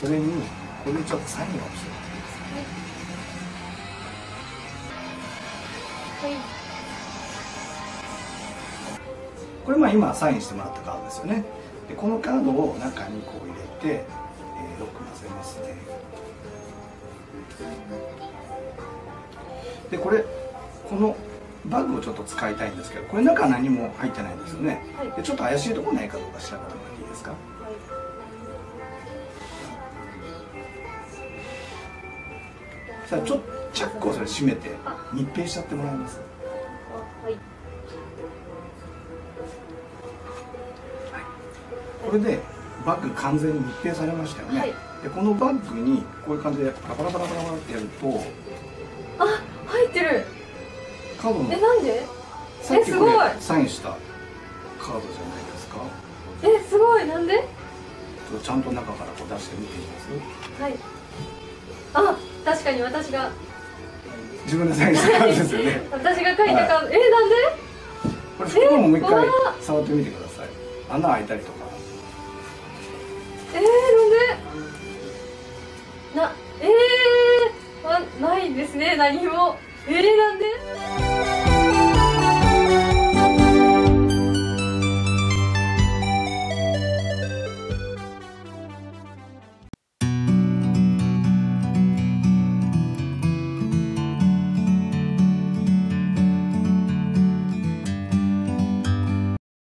それにこれでちょっとサインをしてもらっていいですか。 はい。 これ今サインしてもらったカードですよね。でこのカードを中にこう入れて、ロック混ぜますね。でこのバッグをちょっと使いたいんですけど、これ中は何も入ってないんですよね。 はい、 でちょっと怪しいところないかどうか調べてもらっていいですか。 はい、 さあちょっとチャックをそれ閉めて密閉しちゃってもらえます。 はい。 これでバッグ完全に密閉されましたよね。はい、でこのバッグにこういう感じでパラパラパラパラパラってやると、 あ、入ってる。 カードのなんで？ さっきこれすごいサインしたカードじゃないですか。 すごい。なんで？ ちゃんと中からこう出してみてみます。 はい。あ、確かに私が自分でサインしたカードですよね。 私が書いたカード、なんで？ これ袋ももう一回触ってみてください。穴開いたりとか。 なんで？ないですね、何も。なんで？